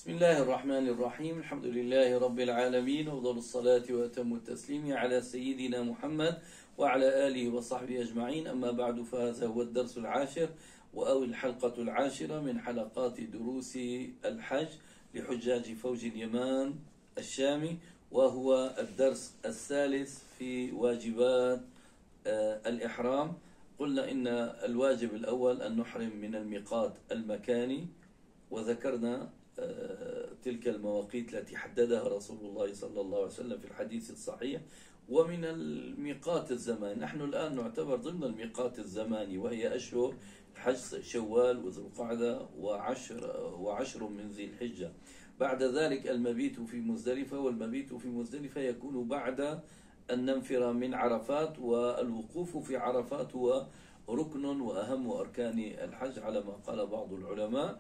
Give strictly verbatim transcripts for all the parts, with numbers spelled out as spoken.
بسم الله الرحمن الرحيم. الحمد لله رب العالمين، وأفضل الصلاة وأتم التسليم على سيدنا محمد وعلى آله وصحبه أجمعين. أما بعد، فهذا هو الدرس العاشر أو الحلقة العاشرة من حلقات دروس الحج لحجاج فوج اليمان الشامي، وهو الدرس الثالث في واجبات الإحرام. قلنا إن الواجب الأول أن نحرم من الميقات المكاني، وذكرنا تلك المواقيت التي حددها رسول الله صلى الله عليه وسلم في الحديث الصحيح. ومن الميقات الزمان، نحن الآن نعتبر ضمن الميقات الزماني، وهي أشهر الحج شوال وذو القعدة وعشر, وعشر من ذي الحجة. بعد ذلك المبيت في مزدلفة، والمبيت في مزدلفة يكون بعد أن ننفر من عرفات، والوقوف في عرفات هو ركن وأهم أركان الحج على ما قال بعض العلماء.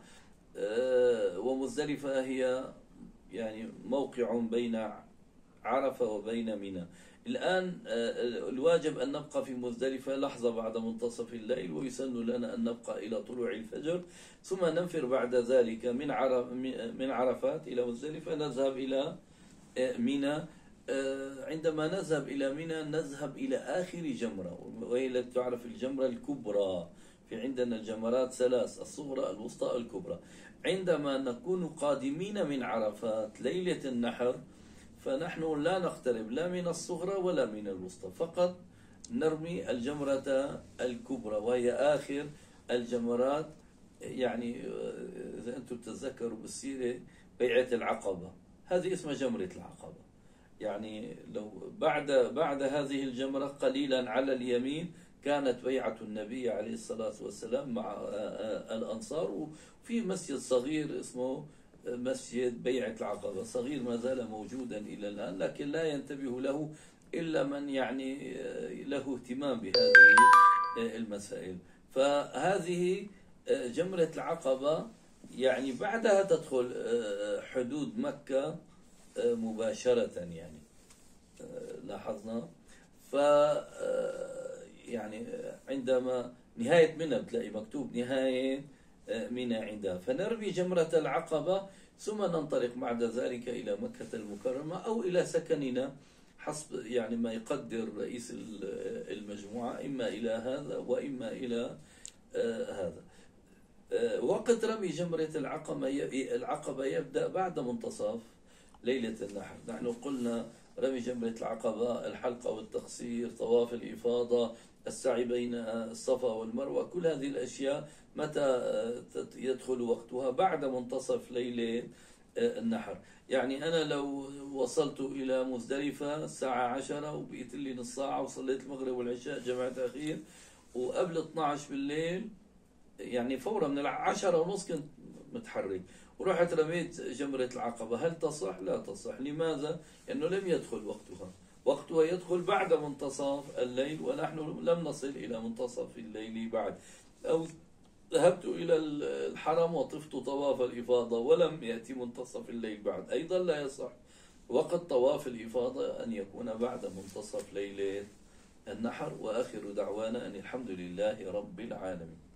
ومزدلفة هي يعني موقع بين عرفة وبين منى. الآن الواجب أن نبقى في مزدلفة لحظة بعد منتصف الليل، ويسن لنا أن نبقى إلى طلوع الفجر، ثم ننفر بعد ذلك من من عرفات إلى مزدلفة، نذهب إلى منى. عندما نذهب إلى منى نذهب إلى آخر جمرة، وهي التي تعرف الجمرة الكبرى. في عندنا الجمرات ثلاث: الصغرى، الوسطى، الكبرى. عندما نكون قادمين من عرفات ليلة النحر، فنحن لا نقترب لا من الصغرى ولا من الوسطى، فقط نرمي الجمرة الكبرى، وهي آخر الجمرات. يعني إذا أنتم تتذكروا بالسيرة بيعة العقبة، هذه اسمها جمرة العقبة. يعني لو بعد بعد هذه الجمرة قليلا على اليمين كانت بيعة النبي عليه الصلاة والسلام مع الأنصار، وفي مسجد صغير اسمه مسجد بيعة العقبة، صغير ما زال موجودا إلى الآن، لكن لا ينتبه له إلا من يعني له اهتمام بهذه المسائل. فهذه جمرة العقبة، يعني بعدها تدخل حدود مكة مباشرة، يعني لاحظنا. ف يعني عندما نهاية منى بتلاقي مكتوب نهاية منى عندها، فنرمي جمرة العقبة، ثم ننطلق بعد ذلك إلى مكة المكرمة أو إلى سكننا حسب يعني ما يقدر رئيس المجموعة، إما إلى هذا وإما إلى هذا. وقت رمي جمرة العقبة يبدأ بعد منتصف ليلة النحر. نحن قلنا رمي جمرة العقبة، الحلقة والتقصير، طواف الإفاضة، السعي بين الصفا والمروة، كل هذه الأشياء متى يدخل وقتها؟ بعد منتصف ليلة النحر. يعني أنا لو وصلت إلى مزدلفة الساعة عشرة وبقيت لي نص ساعة وصليت المغرب والعشاء جماعة أخير، وقبل اثني عشر بالليل يعني فورا من العشرة ونص كنت متحرك ورحت رميت جمرة العقبة، هل تصح؟ لا تصح. لماذا؟ لأنه لم يدخل وقتها. وقتها يدخل بعد منتصف الليل، ونحن لم نصل إلى منتصف الليل بعد. أو ذهبت إلى الحرم وطفت طواف الإفاضة ولم يأتي منتصف الليل بعد، أيضا لا يصح. وقت طواف الإفاضة أن يكون بعد منتصف ليلة النحر. وآخر دعوانا أن الحمد لله رب العالمين.